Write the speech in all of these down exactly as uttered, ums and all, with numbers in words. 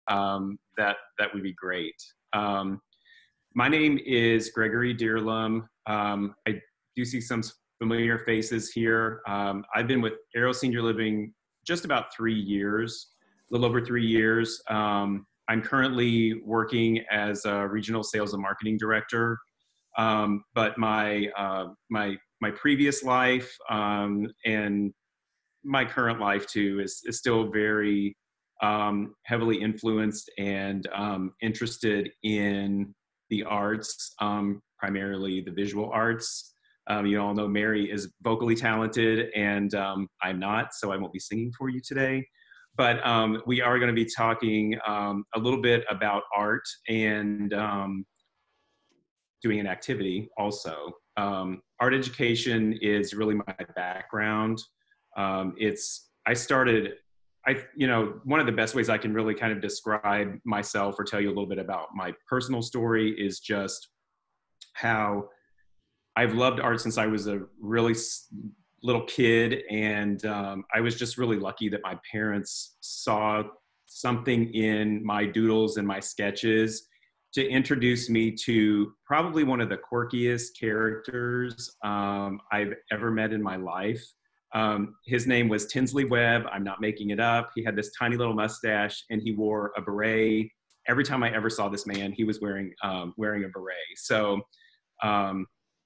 um, that that would be great. Um, my name is Gregory Dearlum. Um, I do see some familiar faces here. Um, I've been with Arrow Senior Living just about three years, a little over three years. Um, I'm currently working as a regional sales and marketing director. Um, but my uh, my my previous life um, and my current life too is is still very um, heavily influenced and um, interested in the arts, um, primarily the visual arts. Um, you all know Mary is vocally talented, and um, I'm not, so I won't be singing for you today. But um, we are going to be talking um, a little bit about art and um, doing an activity also. Um, art education is really my background. Um, it's, I started, I, you know, one of the best ways I can really kind of describe myself or tell you a little bit about my personal story is just how I've loved art since I was a really little kid. And um, I was just really lucky that my parents saw something in my doodles and my sketches to introduce me to probably one of the quirkiest characters um, I've ever met in my life. Um, his name was Tinsley Webb. I'm not making it up. He had this tiny little mustache and he wore a beret. Every time I ever saw this man, he was wearing um, wearing a beret. So um,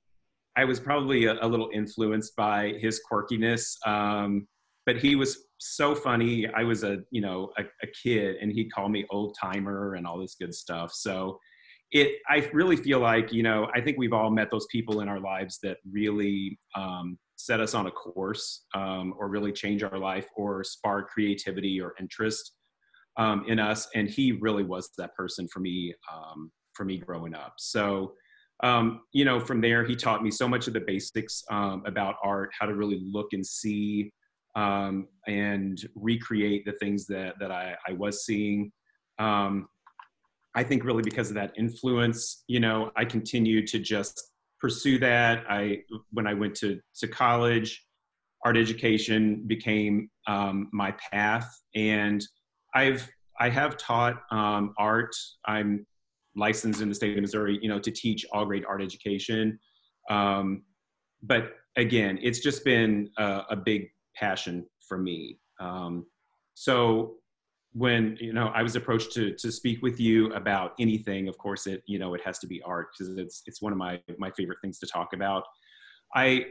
I was probably a, a little influenced by his quirkiness, um, but he was so funny. I was a, you know, a, a kid, and he'd call me old timer and all this good stuff. So it, I really feel like, you know, I think we've all met those people in our lives that really um, set us on a course um, or really change our life or spark creativity or interest um, in us. And he really was that person for me, um, for me growing up. So Um, you know, from there, he taught me so much of the basics um, about art, how to really look and see um, and recreate the things that, that I, I was seeing. Um, I think really because of that influence, you know, I continued to just pursue that. I, when I went to, to college, art education became um, my path. And I've, I have taught um, art. I'm licensed in the state of Missouri, you know, to teach all grade art education. Um, but again, it's just been a, a big passion for me. Um, so when, you know, I was approached to, to speak with you about anything, of course it, you know, it has to be art because it's, it's one of my, my favorite things to talk about. I,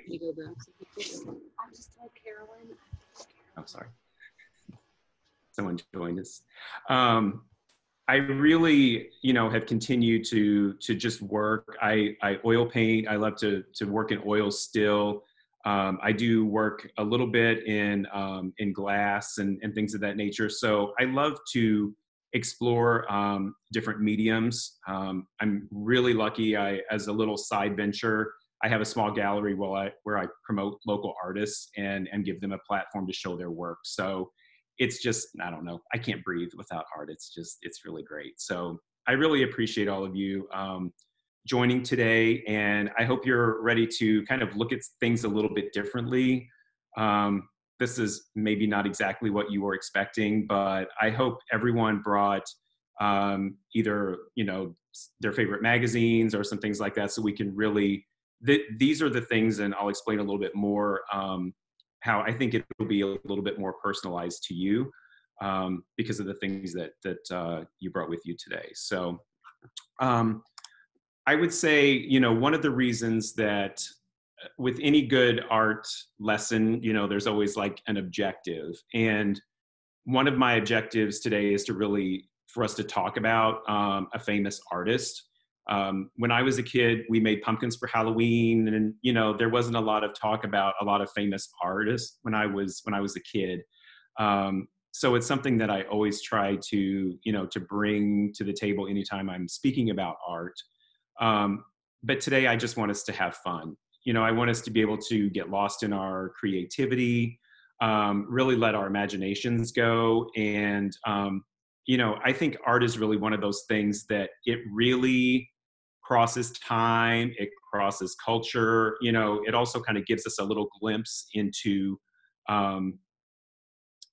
I just told Carolyn. I'm sorry. Someone joined us. Um, I really, you know, have continued to to just work. I, I oil paint. I love to to work in oil still. Um, I do work a little bit in um, in glass and, and things of that nature. So I love to explore um, different mediums. Um, I'm really lucky. I, as a little side venture, I have a small gallery where I where I promote local artists and and give them a platform to show their work. So it's just, I don't know, I can't breathe without art. It's just, it's really great. So I really appreciate all of you um, joining today. And I hope you're ready to kind of look at things a little bit differently. Um, this is maybe not exactly what you were expecting, but I hope everyone brought um, either, you know, their favorite magazines or some things like that so we can really, th these are the things, and I'll explain a little bit more um, how I think it will be a little bit more personalized to you um, because of the things that that uh, you brought with you today. So um, I would say, you know, one of the reasons that with any good art lesson, you know, there's always like an objective. And one of my objectives today is to really, for us to talk about um, a famous artist. Um, when I was a kid, we made pumpkins for Halloween, and you know there wasn't a lot of talk about a lot of famous artists when I was when I was a kid. Um, so it's something that I always try to you know to bring to the table anytime I'm speaking about art. Um, but today, I just want us to have fun. You know, I want us to be able to get lost in our creativity, um, really let our imaginations go, and um, you know, I think art is really one of those things that it really crosses time, it crosses culture. You know, it also kind of gives us a little glimpse into um,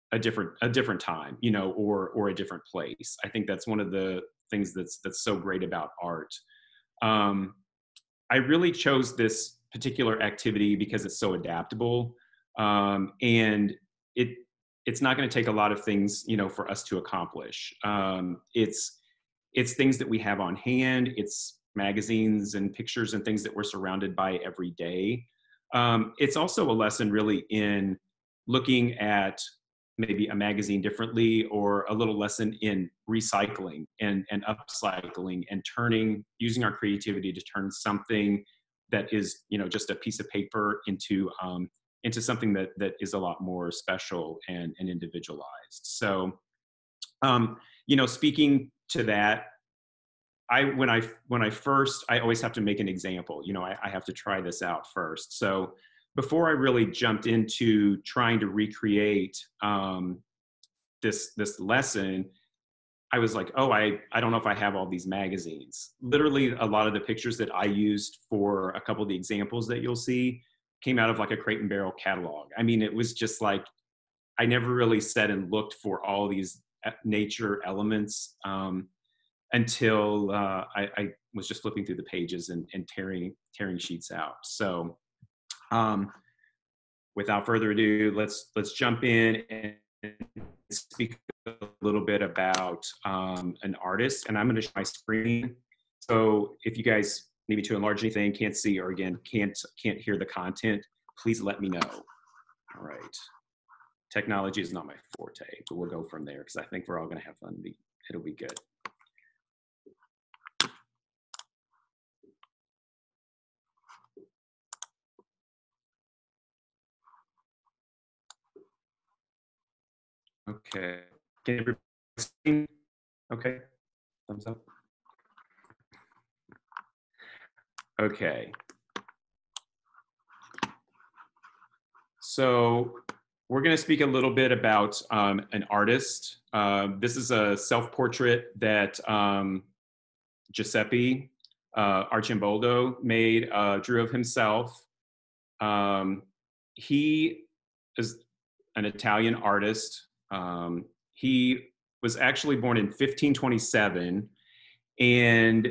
a different a different time, you know, or or a different place. I think that's one of the things that's that's so great about art. Um, I really chose this particular activity because it's so adaptable, um, and it it's not going to take a lot of things, you know, for us to accomplish. Um, it's it's things that we have on hand. It's magazines and pictures and things that we're surrounded by every day. Um, it's also a lesson really in looking at maybe a magazine differently, or a little lesson in recycling and, and upcycling and turning, using our creativity to turn something that is, you know, just a piece of paper into, um, into something that, that is a lot more special and, and individualized. So, um, you know, speaking to that, I when I when I first, I always have to make an example. You know, I, I have to try this out first. So before I really jumped into trying to recreate um, this this lesson, I was like, oh, I I don't know if I have all these magazines. Literally, a lot of the pictures that I used for a couple of the examples that you'll see came out of like a Crate and Barrel catalog. I mean, it was just like I never really sat and looked for all these nature elements. Um, until uh, I, I was just flipping through the pages and, and tearing tearing sheets out. So, um, without further ado, let's let's jump in and speak a little bit about um, an artist. And I'm going to share my screen. So, if you guys need me to enlarge anything, can't see, or again can't can't hear the content, please let me know. All right. Technology is not my forte, but we'll go from there because I think we're all going to have fun. It'll be good. Okay. Can everybody see? Okay. Thumbs up. Okay. So we're going to speak a little bit about um, an artist. Uh, this is a self-portrait that um, Giuseppe uh, Arcimboldo made, uh, drew of himself. Um, he is an Italian artist. Um, he was actually born in fifteen twenty-seven, and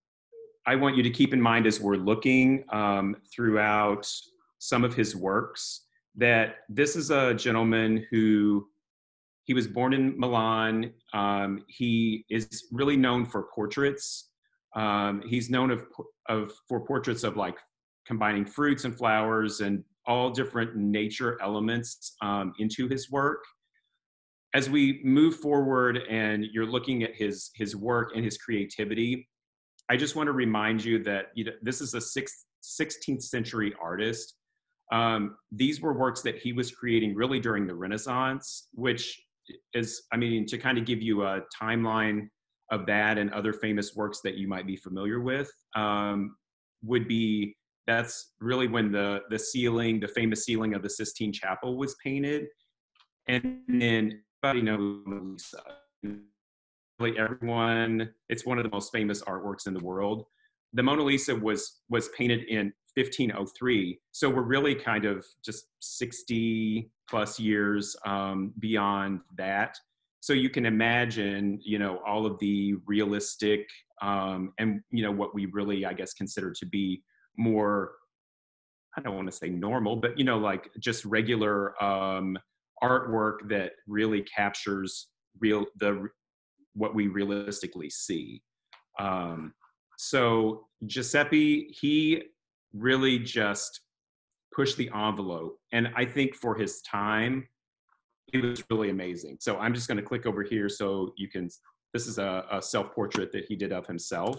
I want you to keep in mind as we're looking um, throughout some of his works that this is a gentleman who, he was born in Milan. Um, he is really known for portraits. Um, he's known of, of for portraits of like combining fruits and flowers and all different nature elements um, into his work. As we move forward and you're looking at his, his work and his creativity, I just want to remind you that, you know, this is a sixth, sixteenth century artist. Um, these were works that he was creating really during the Renaissance, which is, I mean, to kind of give you a timeline of that and other famous works that you might be familiar with, um, would be, that's really when the, the ceiling, the famous ceiling of the Sistine Chapel was painted. And then everybody knows Mona Lisa. Really everyone, it's one of the most famous artworks in the world. The Mona Lisa was was painted in fifteen oh three, so we're really kind of just sixty plus years um, beyond that. So you can imagine, you know, all of the realistic um, and, you know, what we really, I guess, consider to be more, I don't want to say normal, but, you know, like just regular um, artwork that really captures real the what we realistically see. Um, so Giuseppe, he really just pushed the envelope. And I think for his time, it was really amazing. So I'm just gonna click over here so you can, this is a, a self-portrait that he did of himself.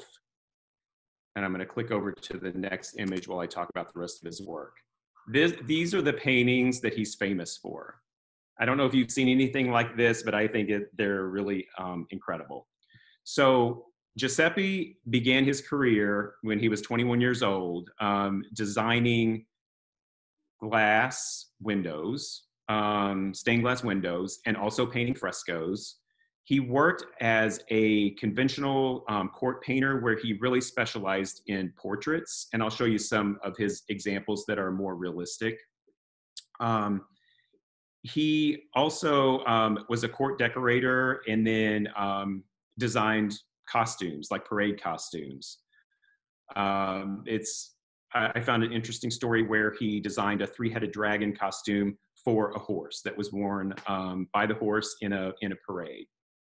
And I'm gonna click over to the next image while I talk about the rest of his work. This, these are the paintings that he's famous for. I don't know if you've seen anything like this, but I think it, they're really um, incredible. So Giuseppe began his career when he was twenty-one years old, um, designing glass windows, um, stained glass windows, and also painting frescoes. He worked as a conventional um, court painter where he really specialized in portraits, and I'll show you some of his examples that are more realistic. Um, he also um, was a court decorator and then um, designed costumes, like parade costumes. Um, it's I, I found an interesting story where he designed a three-headed dragon costume for a horse that was worn um, by the horse in a in a parade.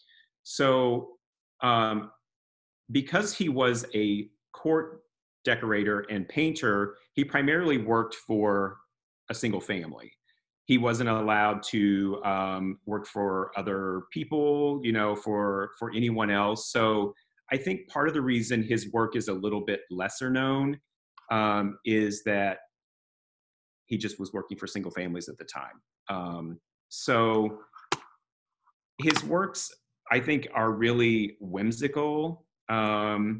So um, because he was a court decorator and painter, he primarily worked for a single family. He wasn't allowed to um, work for other people, you know, for for anyone else. So I think part of the reason his work is a little bit lesser known um, is that he just was working for single families at the time. Um, so his works, I think, are really whimsical. Um,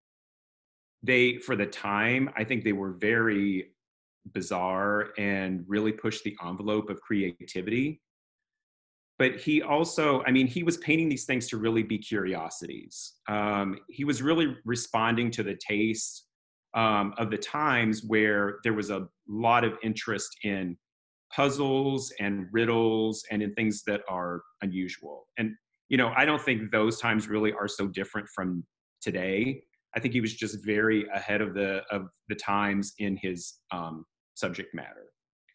they, for the time, I think they were very bizarre and really pushed the envelope of creativity. But he also, I mean, he was painting these things to really be curiosities. Um, he was really responding to the taste um, of the times where there was a lot of interest in puzzles and riddles and in things that are unusual. And, you know, I don't think those times really are so different from today. I think he was just very ahead of the of the times in his um, subject matter.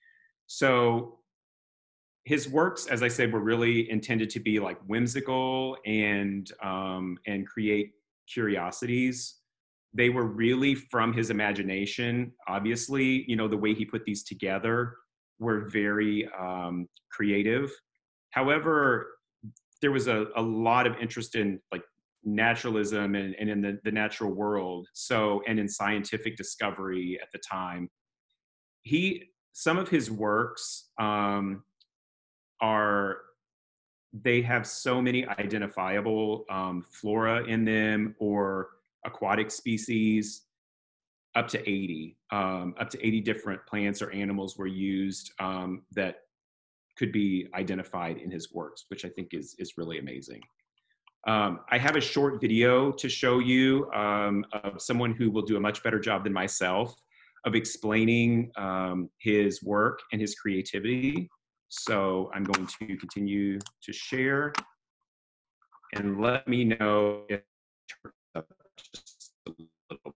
So his works, as I said, were really intended to be like whimsical and um, and create curiosities. They were really from his imagination. Obviously, you know, the way he put these together were very um, creative. However, there was a, a lot of interest in like naturalism and, and in the, the natural world. So, and in scientific discovery at the time. He, some of his works um, are, they have so many identifiable um, flora in them or aquatic species, up to eighty, um, up to eighty different plants or animals were used um, that could be identified in his works, which I think is, is really amazing. Um, I have a short video to show you um, of someone who will do a much better job than myself of explaining um, his work and his creativity. So I'm going to continue to share and let me know if just a little.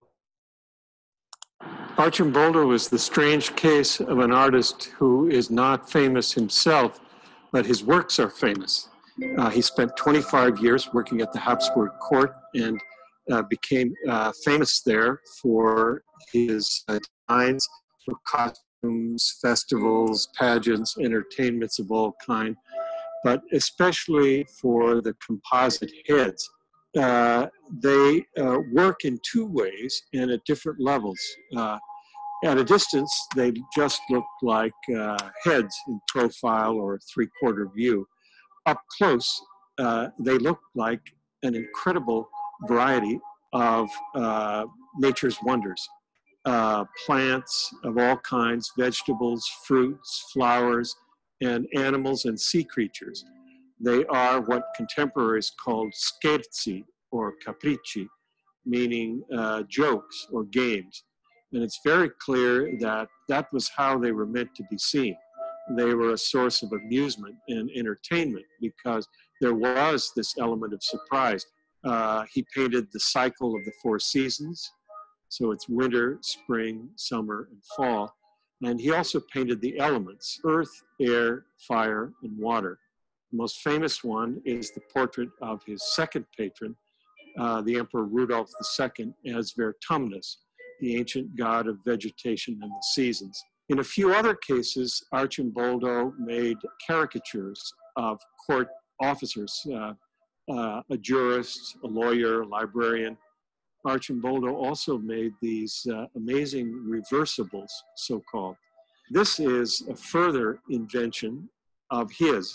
Arcimboldo was the strange case of an artist who is not famous himself, but his works are famous. Uh, he spent twenty-five years working at the Habsburg court and uh, became uh, famous there for his uh, designs for costumes, festivals, pageants, entertainments of all kinds, but especially for the composite heads. Uh, they uh, work in two ways and at different levels. Uh, at a distance, they just look like uh, heads in profile or three-quarter view. Up close, uh, they look like an incredible variety of uh, nature's wonders. Uh, plants of all kinds, vegetables, fruits, flowers, and animals and sea creatures. They are what contemporaries called scherzi or capricci, meaning uh, jokes or games. And it's very clear that that was how they were meant to be seen. They were a source of amusement and entertainment because there was this element of surprise. Uh, he painted the cycle of the four seasons. So it's winter, spring, summer, and fall. And he also painted the elements, earth, air, fire, and water. The most famous one is the portrait of his second patron, uh, the Emperor Rudolph the Second, as Vertumnus, the ancient god of vegetation and the seasons. In a few other cases, Arcimboldo made caricatures of court officers, uh, uh, a jurist, a lawyer, a librarian. Arcimboldo also made these uh, amazing reversibles, so-called. This is a further invention of his,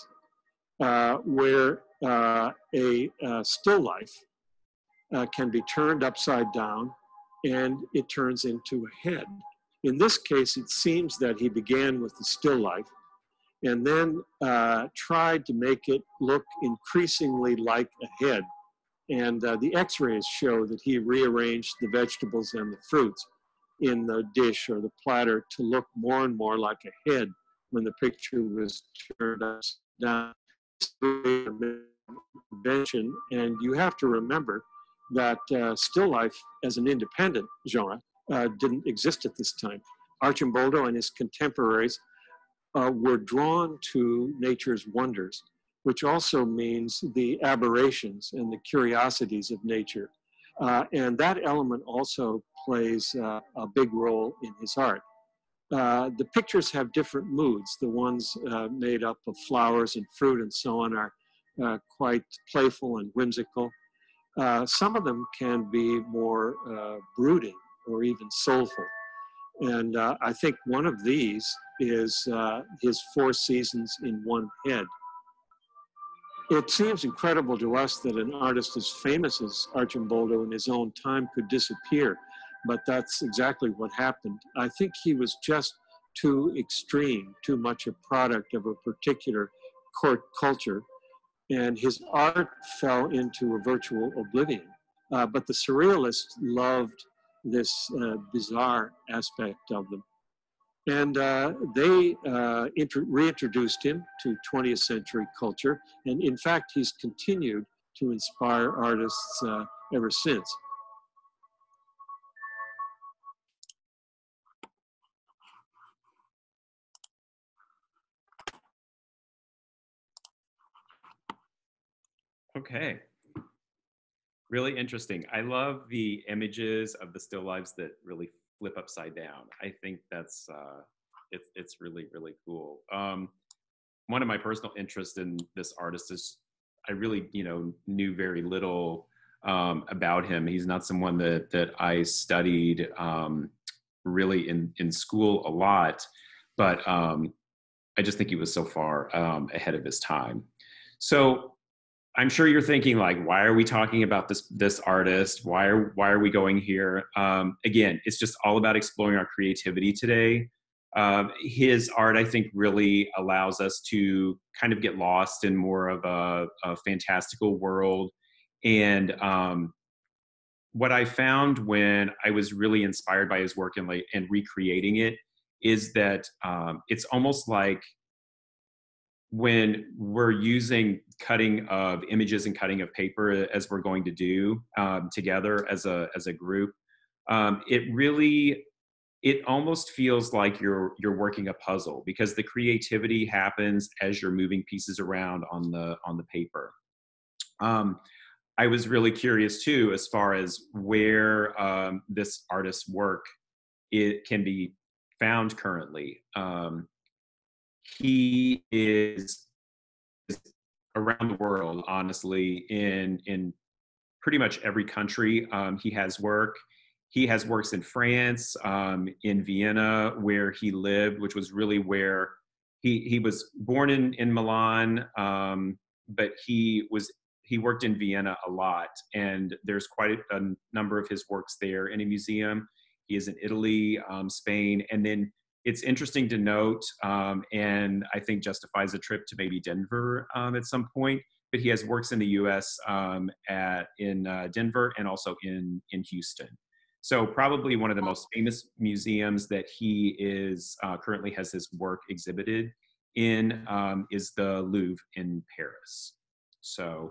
uh, where uh, a uh, still life uh, can be turned upside down and it turns into a head. In this case, it seems that he began with the still life and then uh, tried to make it look increasingly like a head. And uh, the x-rays show that he rearranged the vegetables and the fruits in the dish or the platter to look more and more like a head when the picture was turned upside down. Invention, and you have to remember that uh, still life as an independent genre uh, didn't exist at this time. Arcimboldo and his contemporaries uh, were drawn to nature's wonders, which also means the aberrations and the curiosities of nature. Uh, and that element also plays uh, a big role in his art. Uh, the pictures have different moods. The ones uh, made up of flowers and fruit and so on are uh, quite playful and whimsical. Uh, some of them can be more uh, brooding or even soulful. And uh, I think one of these is uh, his Four Seasons in One Head. It seems incredible to us that an artist as famous as Arcimboldo in his own time could disappear, but that's exactly what happened. I think he was just too extreme, too much a product of a particular court culture, and his art fell into a virtual oblivion. Uh, but the surrealists loved this uh, bizarre aspect of them. And uh, they uh, reintroduced him to twentieth century culture. And in fact, he's continued to inspire artists uh, ever since. Okay. Really interesting. I love the images of the still lives that really flip upside down. I think that's, uh, it's, it's really, really cool. Um, one of my personal interests in this artist is I really, you know, knew very little um, about him. He's not someone that, that I studied um, really in, in school a lot, but um, I just think he was so far um, ahead of his time. So I'm sure you're thinking like, why are we talking about this this artist? Why are why are we going here? Um, again, it's just all about exploring our creativity today. Um, his art, I think, really allows us to kind of get lost in more of a, a fantastical world. And um, what I found when I was really inspired by his work and like and recreating it is that um, it's almost like when we're using cutting of images and cutting of paper as we're going to do um, together as a as a group, um, it really it almost feels like you're you're working a puzzle because the creativity happens as you're moving pieces around on the on the paper. Um, I was really curious too, as far as where um, this artist's work it can be found currently. Um, he is around the world, honestly, in in pretty much every country. Um, he has work. He has works in France, um, in Vienna, where he lived, which was really where he he was born in in Milan, um, but he was he worked in Vienna a lot, and there's quite a, a number of his works there in a museum. He is in Italy, um, Spain, and then it's interesting to note, um, and I think justifies a trip to maybe Denver um, at some point. But he has works in the U S um, at in uh, Denver and also in in Houston. So probably one of the most famous museums that he is uh, currently has his work exhibited in um, is the Louvre in Paris. So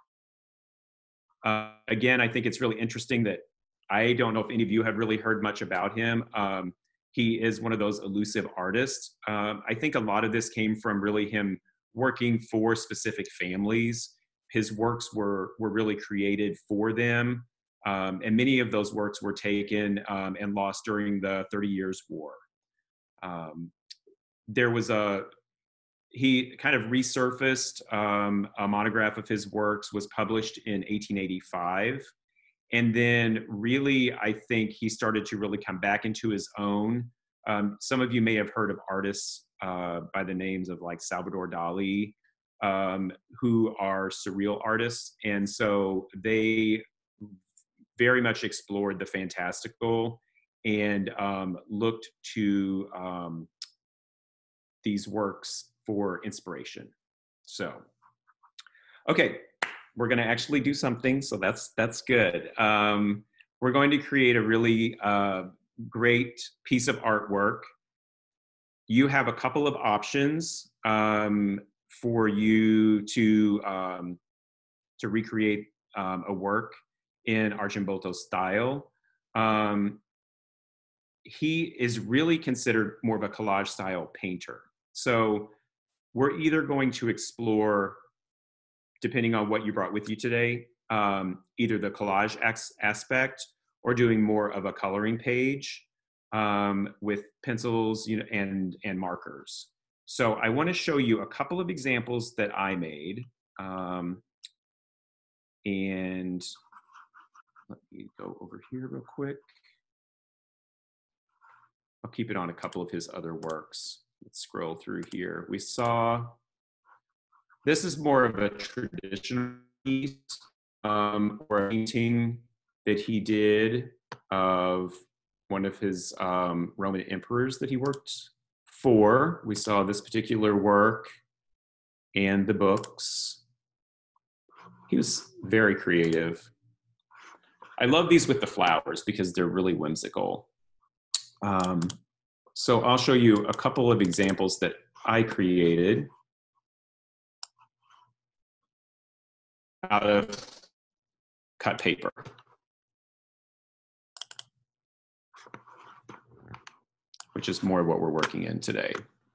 uh, again, I think it's really interesting that I don't know if any of you have really heard much about him. Um, he is one of those elusive artists. Um, I think a lot of this came from really him working for specific families. His works were, were really created for them. Um, and many of those works were taken um, and lost during the Thirty Years' War. Um, there was a, he kind of resurfaced um, a monograph of his works, was published in eighteen eighty-five. And then really, I think he started to really come back into his own. Um, some of you may have heard of artists uh, by the names of like Salvador Dali, um, who are surreal artists. And so they very much explored the fantastical and um, looked to um, these works for inspiration. So, okay. We're going to actually do something, so that's that's good. Um, we're going to create a really uh, great piece of artwork you have a couple of options um, for you to, um, to recreate um, a work in Arcimbolto's style. Um, he is really considered more of a collage style painter. So we're either going to explore, depending on what you brought with you today, um, either the collage aspect or doing more of a coloring page um, with pencils, you know, and, and markers. So I want to show you a couple of examples that I made. Um, and let me go over here real quick. I'll keep it on a couple of his other works. Let's scroll through here. We saw, this is more of a traditional piece um, or a painting that he did of one of his um, Roman emperors that he worked for. We saw this particular work and the books. He was very creative. I love these with the flowers because they're really whimsical. Um, so I'll show you a couple of examples that I created out of cut paper. Which is more what we're working in today.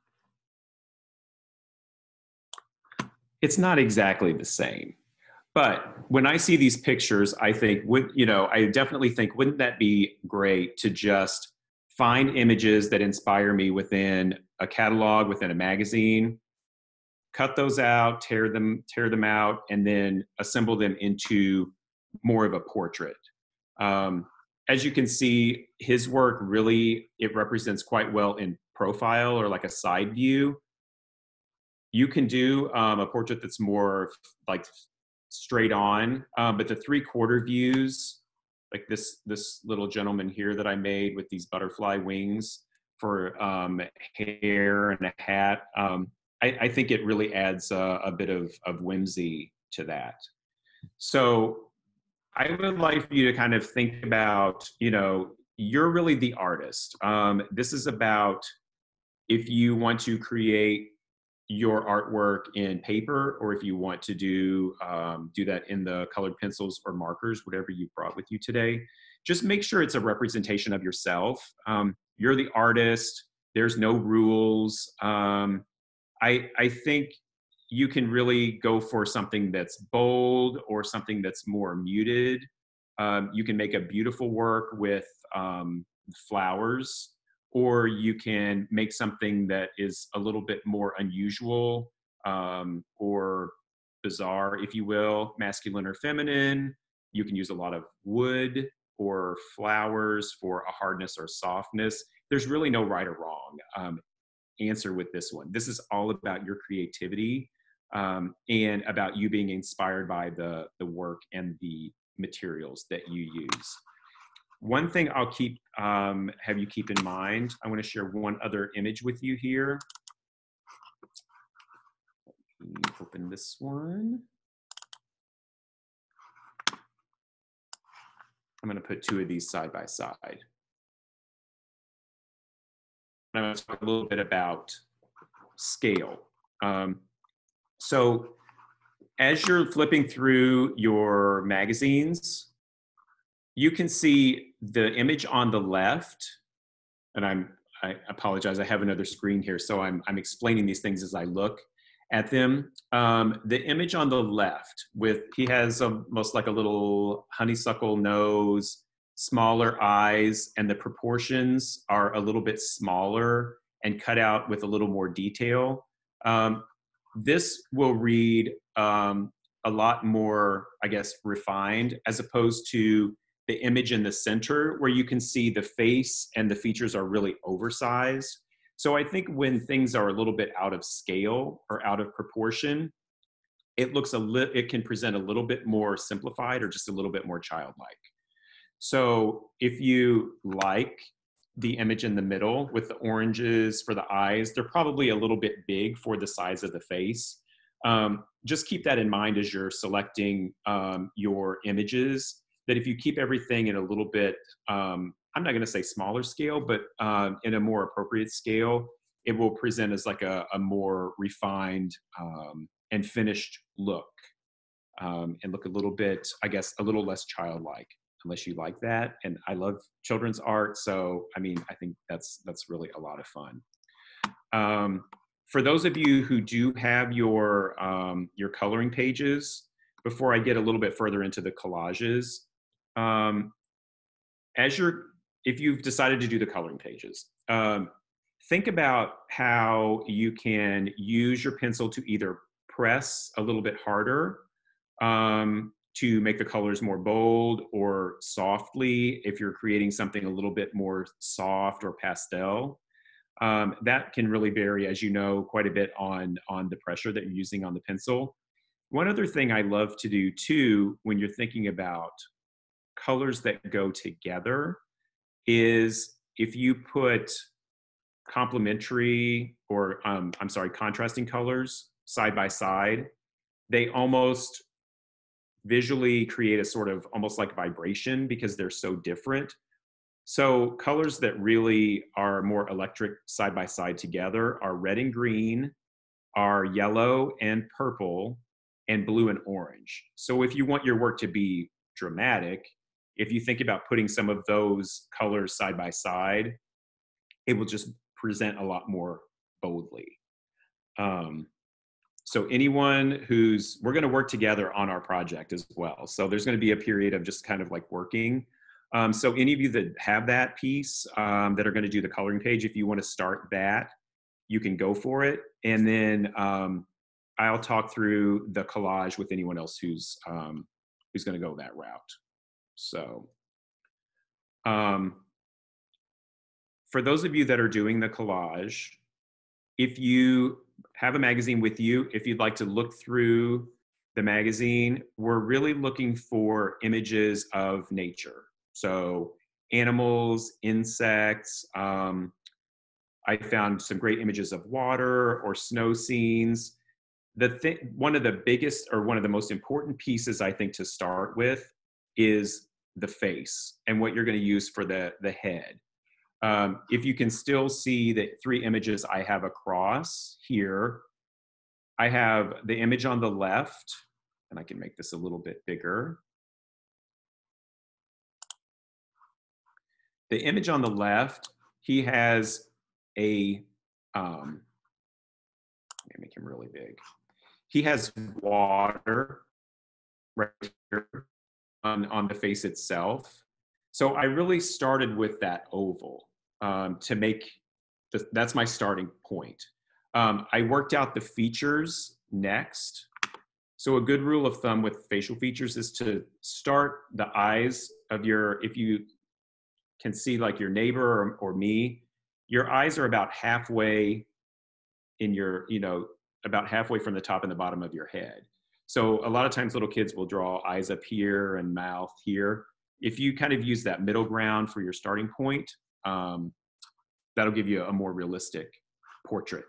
It's not exactly the same, but when I see these pictures, I think, would, you know, I definitely think, wouldn't that be great to just find images that inspire me within a catalog, within a magazine, cut those out, tear them, tear them out, and then assemble them into more of a portrait. Um, as you can see, his work really, it represents quite well in profile or like a side view. You can do um, a portrait that's more like straight on, um, but the three quarter views, like this, this little gentleman here that I made with these butterfly wings for um, hair and a hat, um, I, I think it really adds a, a bit of, of whimsy to that. So I would like for you to kind of think about, you know, you're really the artist. Um, this is about if you want to create your artwork in paper, or if you want to do um, do that in the colored pencils or markers, whatever you brought with you today. Just make sure it's a representation of yourself. Um, you're the artist. There's no rules. Um, I I think you can really go for something that's bold or something that's more muted. Um, you can make a beautiful work with um, flowers, or you can make something that is a little bit more unusual um, or bizarre, if you will, masculine or feminine. You can use a lot of wood or flowers for a hardness or softness. There's really no right or wrong um, answer with this one. This is all about your creativity um, and about you being inspired by the, the work and the materials that you use. One thing I'll keep, um, have you keep in mind, I want to share one other image with you here. Let me open this one. I'm going to put two of these side by side. I'm going to talk a little bit about scale. Um, so as you're flipping through your magazines, you can see the image on the left, and I'm, I apologize, I have another screen here, so I'm, I'm explaining these things as I look at them. Um, the image on the left, with he has almost like a little honeysuckle nose, smaller eyes, and the proportions are a little bit smaller and cut out with a little more detail. Um, this will read um, a lot more, I guess, refined, as opposed to the image in the center where you can see the face and the features are really oversized. So I think when things are a little bit out of scale or out of proportion, it looks a little, it can present a little bit more simplified or just a little bit more childlike. So if you like the image in the middle with the oranges for the eyes, they're probably a little bit big for the size of the face. Um, just keep that in mind as you're selecting um, your images, that if you keep everything in a little bit, um, I'm not gonna say smaller scale, but um, in a more appropriate scale, it will present as like a, a more refined um, and finished look, um, and look a little bit, I guess, a little less childlike, unless you like that. And I love children's art, so I mean, I think that's that's really a lot of fun. Um, for those of you who do have your um, your coloring pages, before I get a little bit further into the collages, um, as you're, if you've decided to do the coloring pages, um, think about how you can use your pencil to either press a little bit harder um, to make the colors more bold, or softly if you're creating something a little bit more soft or pastel. Um, that can really vary, as you know, quite a bit on, on the pressure that you're using on the pencil. One other thing I love to do too, when you're thinking about colors that go together, is if you put complementary, or um, I'm sorry, contrasting colors side by side, they almost visually create a sort of almost like vibration because they're so different. So colors that really are more electric side by side together are red and green, are yellow and purple, and blue and orange. So if you want your work to be dramatic, if you think about putting some of those colors side by side, it will just present a lot more boldly. Um, so anyone who's, we're gonna work together on our project as well. So there's gonna be a period of just kind of like working. Um, so any of you that have that piece, um, that are gonna do the coloring page, if you wanna start that, you can go for it. And then um, I'll talk through the collage with anyone else who's, um, who's gonna go that route. So um, for those of you that are doing the collage, if you have a magazine with you, if you'd like to look through the magazine, we're really looking for images of nature. So animals, insects. Um, I found some great images of water or snow scenes. The thing, one of the biggest or one of the most important pieces I think to start with is the face and what you're going to use for the, the head. Um, if you can still see the three images I have across here, I have the image on the left, and I can make this a little bit bigger. The image on the left, he has a, um, let me make him really big. He has water right here on, on the face itself. So I really started with that oval um, to make, the, that's my starting point. Um, I worked out the features next. So a good rule of thumb with facial features is to start the eyes of your, if you can see like your neighbor or, or me, your eyes are about halfway in your, you know, about halfway from the top and the bottom of your head. So a lot of times little kids will draw eyes up here and mouth here. If you kind of use that middle ground for your starting point, um, that'll give you a more realistic portrait.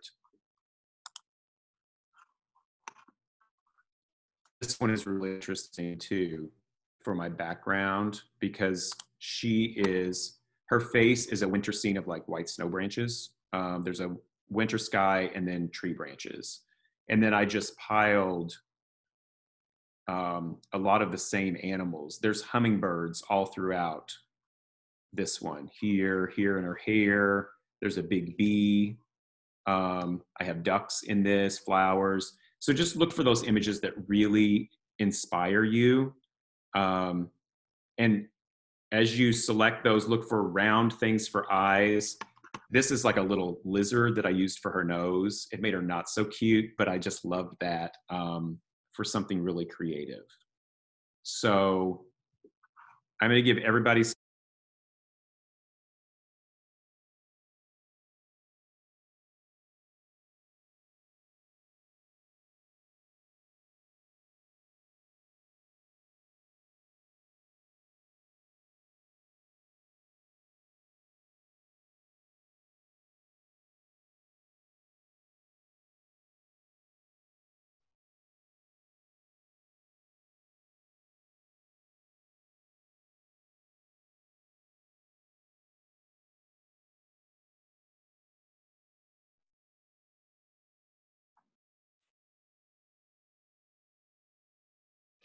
This one is really interesting too for my background, because she is, her face is a winter scene of like white snow branches. Um, there's a winter sky and then tree branches. And then I just piled um, a lot of the same animals. There's hummingbirds all throughout this one. Here, here in her hair, there's a big bee. Um, I have ducks in this, flowers. So just look for those images that really inspire you. Um, and as you select those, look for round things for eyes. This is like a little lizard that I used for her nose. It made her not so cute, but I just loved that um, for something really creative. So I'm gonna give everybody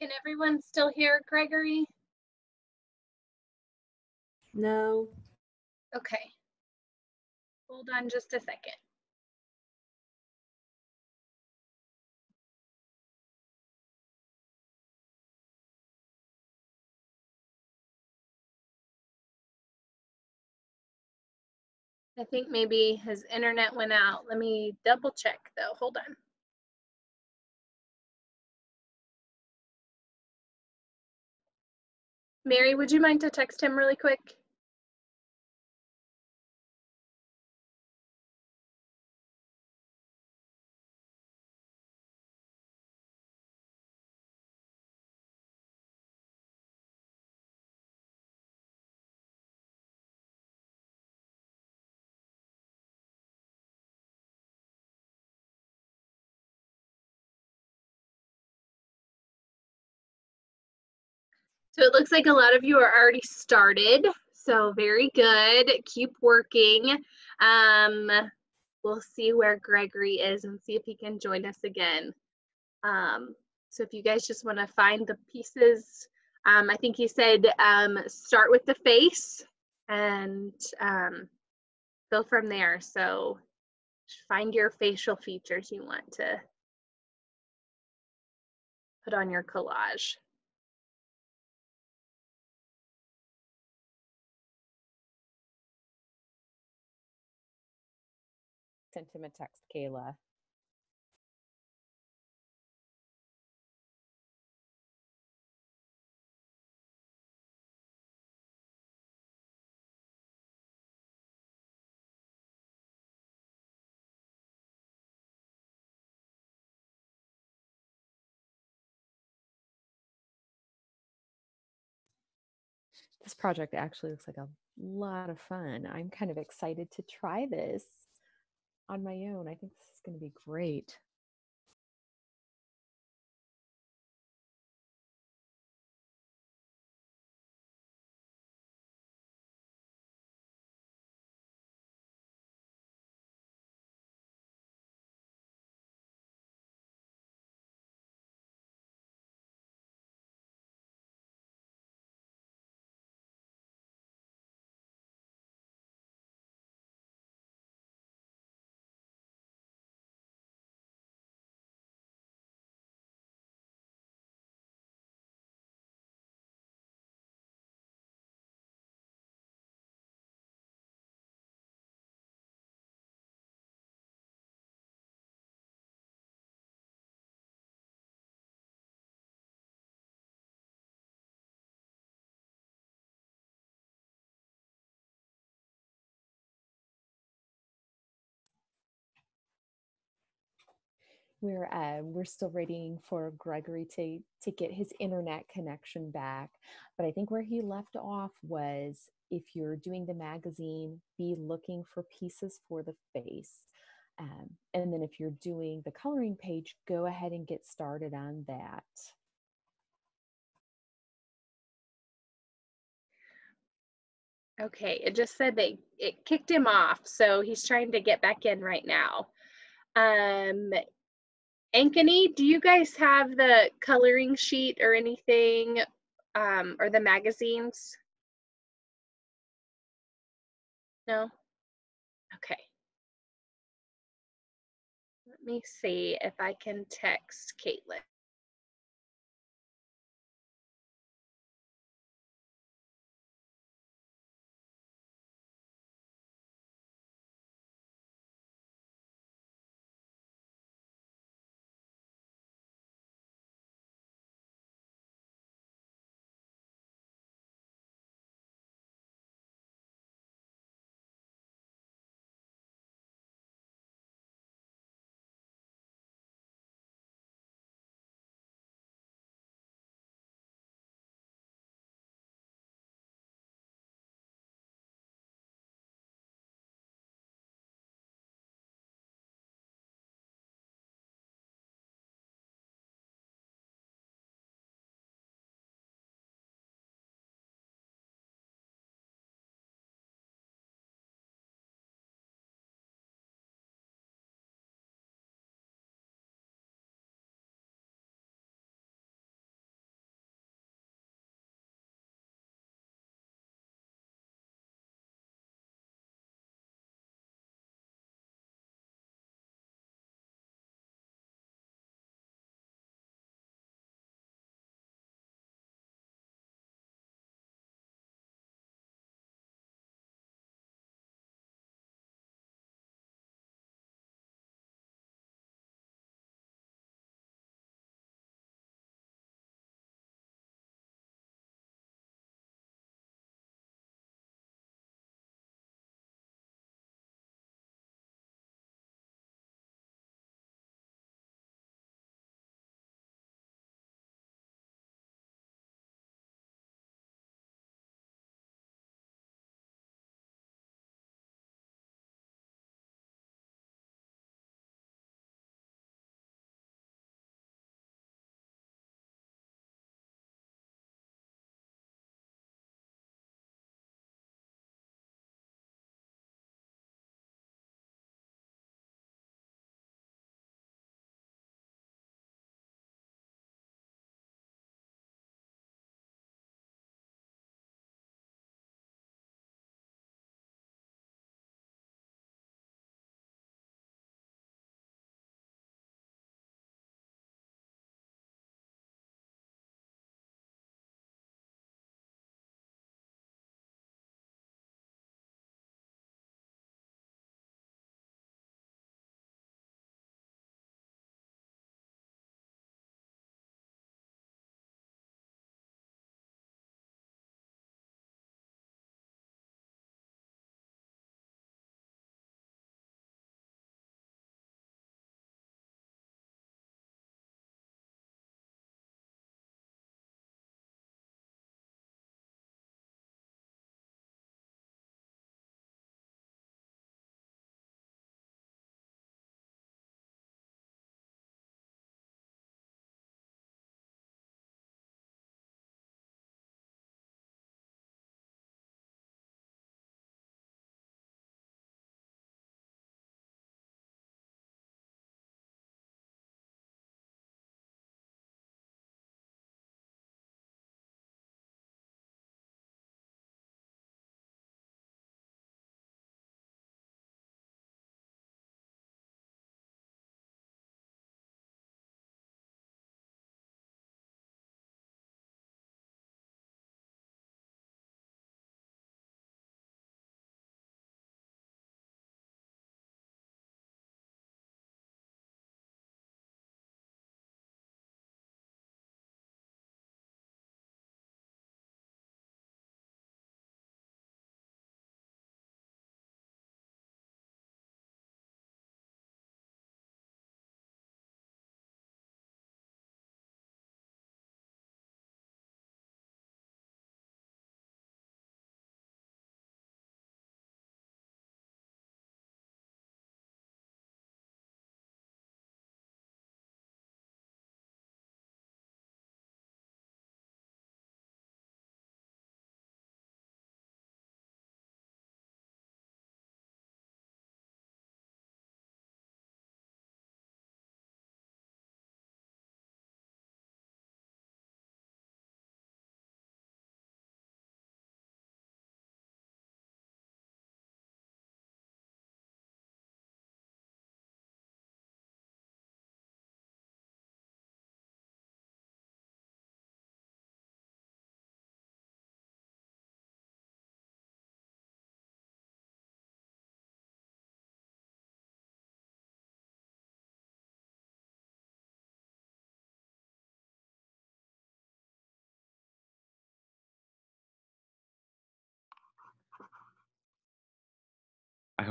Can everyone still hear Gregory? No. Okay. Hold on just a second. I think maybe his internet went out. Let me double check though. Hold on. Mary, would you mind to text him really quick? So it looks like a lot of you are already started. So very good. Keep working. Um, we'll see where Gregory is and see if he can join us again. Um, so if you guys just want to find the pieces, um, I think he said um, start with the face and um, go from there. So find your facial features you want to put on your collage. Sent him a text, Kayla. This project actually looks like a lot of fun. I'm kind of excited to try this on my own. I think this is going to be great. We're uh, we're still waiting for Gregory to to get his internet connection back, but I think where he left off was if you're doing the magazine, be looking for pieces for the face, um, and then if you're doing the coloring page, go ahead and get started on that. Okay, it just said they it kicked him off, so he's trying to get back in right now. Um, Ankeny, do you guys have the coloring sheet or anything, um, or the magazines? No? Okay. Let me see if I can text Caitlin.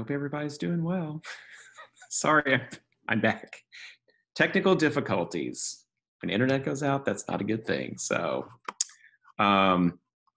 hope everybody's doing well. Sorry, I'm, I'm back. Technical difficulties. When internet goes out, that's not a good thing. So um,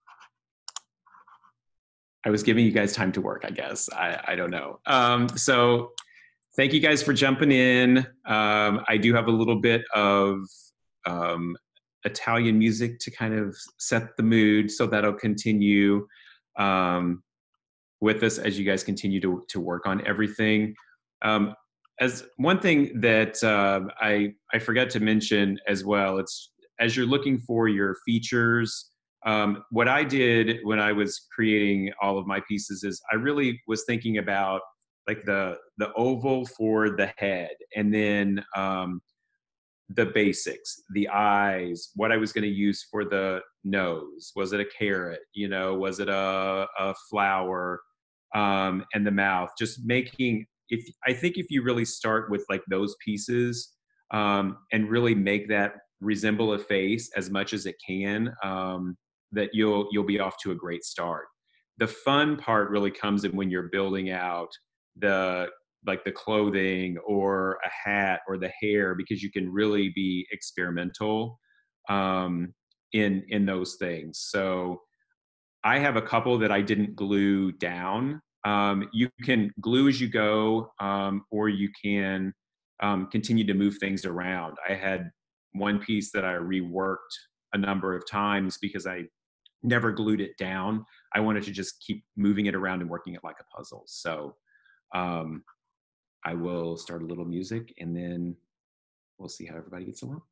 I was giving you guys time to work, I guess. I, I don't know. Um, so thank you guys for jumping in. Um, I do have a little bit of um, Italian music to kind of set the mood, so that'll continue um, with us as you guys continue to, to work on everything. Um, as one thing that uh, I, I forgot to mention as well, it's as you're looking for your features, um, what I did when I was creating all of my pieces is I really was thinking about like the, the oval for the head, and then um, the basics, the eyes, what I was going to use for the nose. Was it a carrot? You know, was it a, a flower? Um, and the mouth, just making, if I think if you really start with like those pieces um, and really make that resemble a face as much as it can, um, that you'll, you'll be off to a great start. The fun part really comes in when you're building out the, like the clothing or a hat or the hair, because you can really be experimental um, in, in those things. So I have a couple that I didn't glue down. Um, you can glue as you go, um, or you can um, continue to move things around. I had one piece that I reworked a number of times because I never glued it down. I wanted to just keep moving it around and working it like a puzzle. So um, I will start a little music and then we'll see how everybody gets along.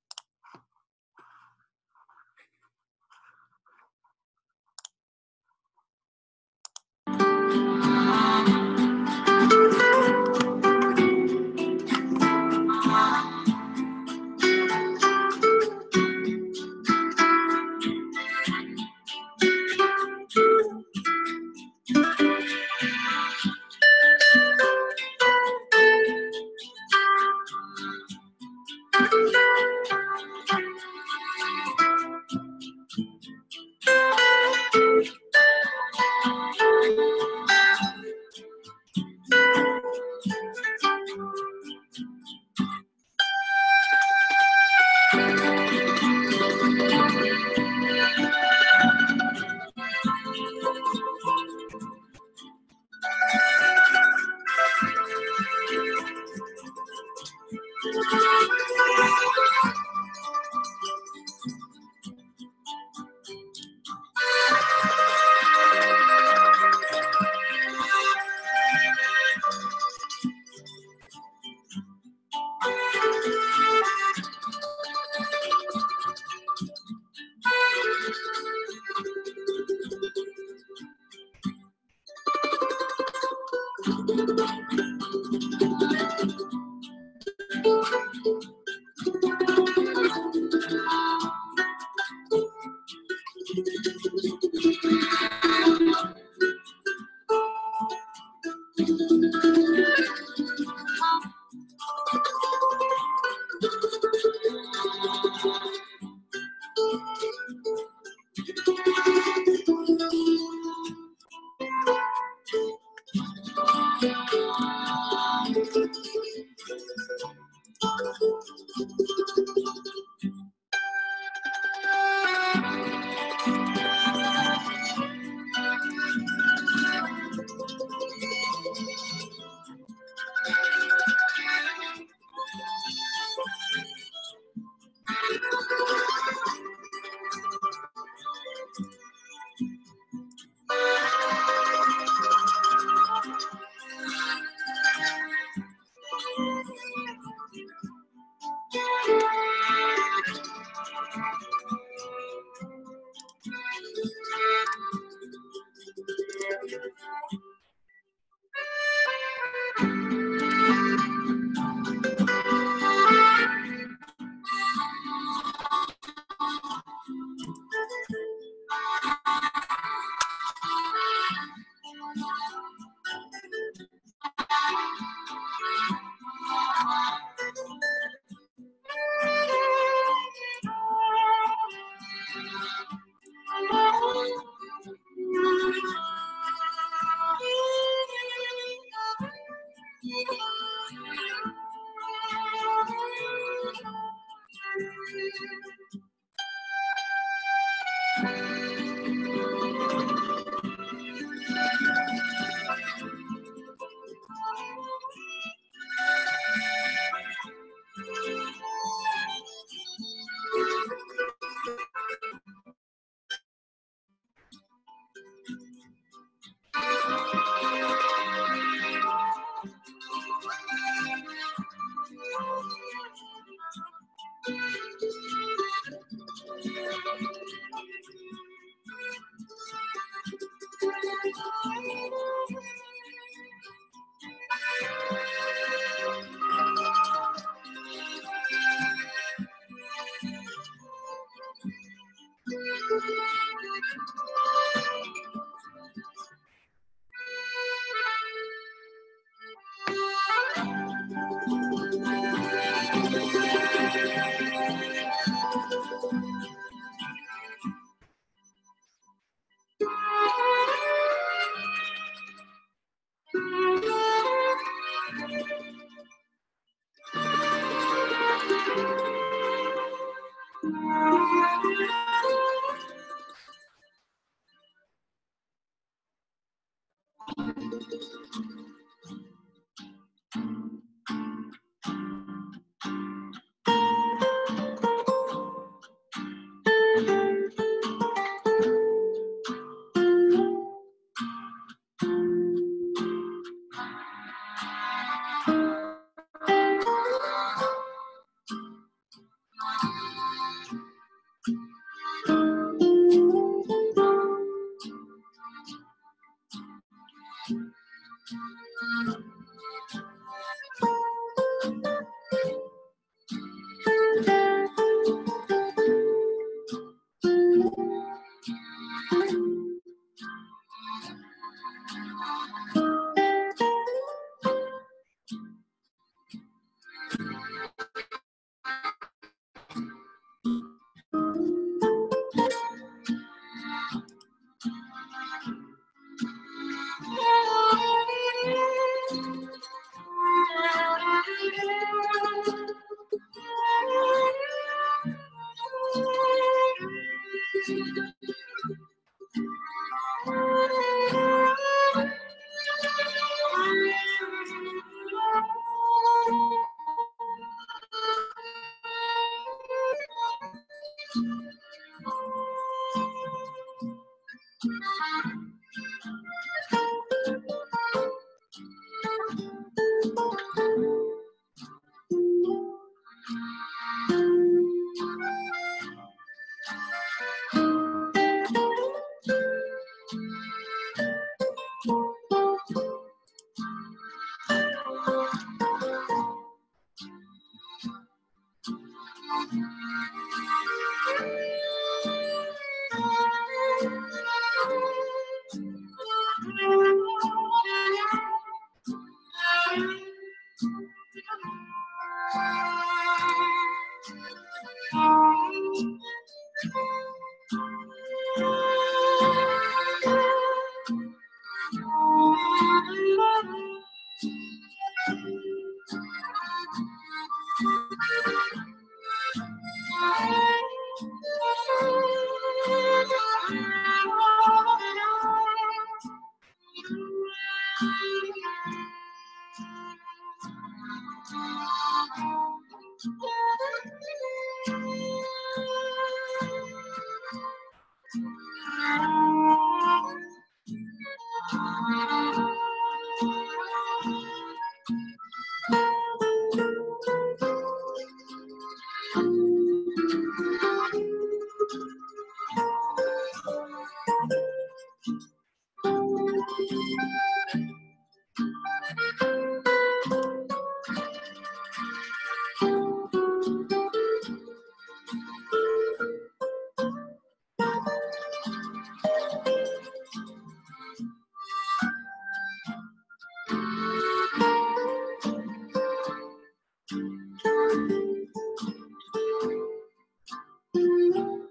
Thank you.